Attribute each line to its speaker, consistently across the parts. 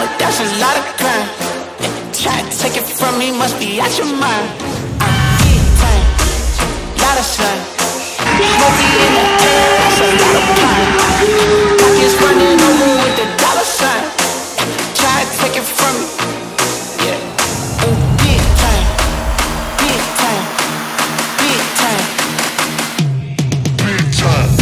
Speaker 1: that's a lot of crime. Try to take it from me, must be out your mind. Big time, lot of sun. Smoky in the air, that's a lot of pine. Pockets running over with the dollar sign. Try to take it from me, yeah. Big time, big time, big time, big time.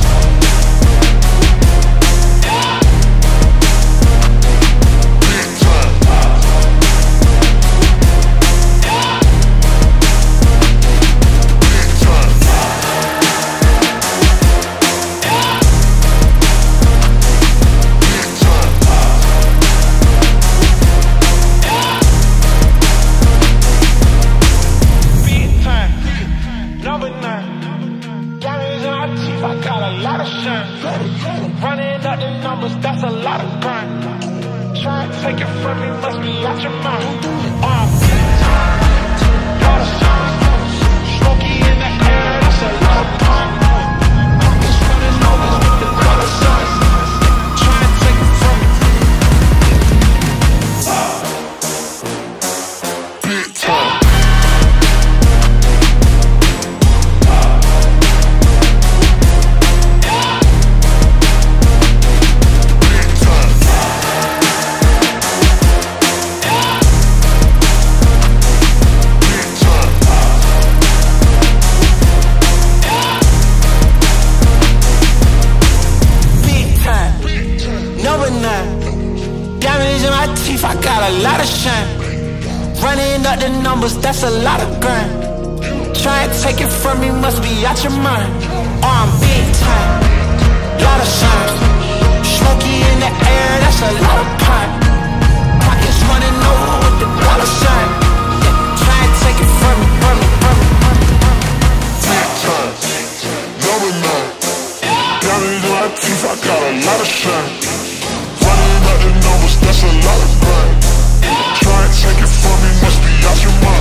Speaker 1: I got a lot of shine. Running up the numbers, that's a lot of grind. Try to take it from me, must be out your mind. Lot of shine. Smoky in the air, that's a lot of pine. Pockets running over with the dollar signs. Try to take it from me. Big time. Diamonds in my teeth, I got a lot of shine. Running up the numbers, that's a lot of grind. Try to take it from me, must be out your mind. I'm big time, lot of shine. Smoky in the air, that's a lot of pine. Pockets running over with the dollar sign. Try to take it from me, from me, from me, from me. Big time, number 9. Diamonds in my teeth, I got a lot of shine. Running up the numbers, that's a lot of grind. Try and take it from me, must be out your mind.